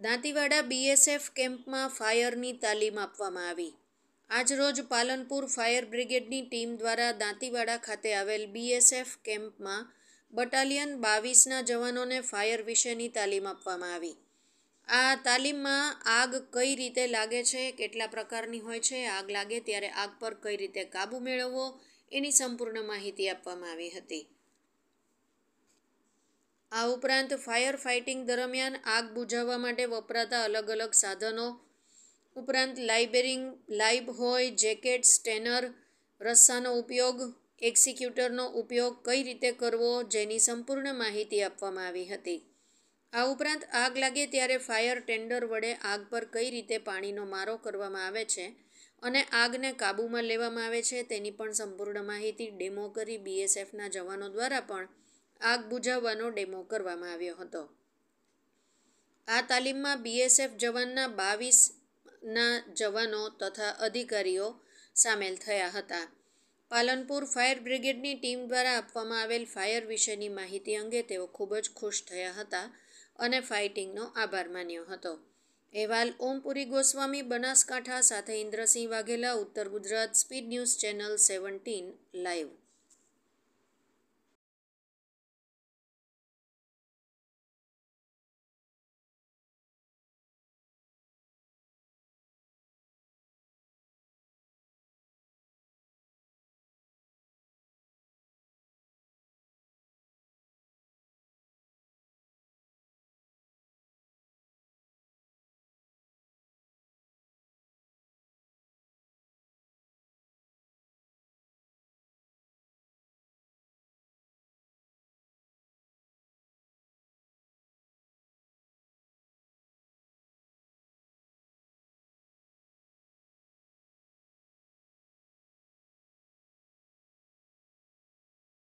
Dantiwada BSF કેમ્પમાં ફાયરની તાલીમ આપવામાં આવી। આજરોજ પાલનપુર ફાયર બ્રિગેડની ટીમ દ્વારા દાંતીવાડા ખાતે આવેલ બીએસએફ કેમ્પમાં બટાલિયન 22ના જવાનોને ફાયર વિશેની તાલીમ આપવામાં આવી। આ તાલીમમાં આગ કઈ રીતે લાગે છે, કેટલા પ્રકારની હોય છે, આગ લાગે ત્યારે આગ પર કઈ રીતે કાબૂ મેળવવો એની સંપૂર્ણ માહિતી આપવામાં આવી હતી। આ ઉપરાંત ફાયર ફાઇટિંગ દરમિયાન આગ બુઝાવવા માટે વપરાતા અલગ અલગ સાધનો ઉપરાંત લાઇબ હોય, જેકેટ, સ્ટેનર, રસ્સાનો ઉપયોગ, એક્સિક્યુટરનો ઉપયોગ કઈ રીતે કરવો જેની સંપૂર્ણ માહિતી આપવામાં આવી હતી। આ ઉપરાંત આગ લાગે ત્યારે ફાયર ટેન્ડર વડે આગ પર કઈ રીતે પાણીનો મારો કરવામાં આવે છે અને આગને કાબૂમાં લેવામાં આવે છે તેની પણ સંપૂર્ણ માહિતી ડેમો કરી બીએસએફના જવાનો દ્વારા પણ આગ બુઝાવવાનો ડેમો કરવામાં આવ્યો હતો। આ તાલીમમાં બીએસએફ જવાનના 22ના જવાનો તથા અધિકારીઓ સામેલ થયા હતા। પાલનપુર ફાયર બ્રિગેડની ટીમ દ્વારા આપવામાં આવેલ ફાયર વિશેની માહિતી અંગે તેઓ ખૂબ જ ખુશ થયા હતા અને ફાઇટિંગનો આભાર માન્યો હતો। અહેવાલ ઓમપુરી ગોસ્વામી, બનાસકાંઠા સાથે Indrasinh Vaghela, Uttar Gujarat speed news channel 17 live.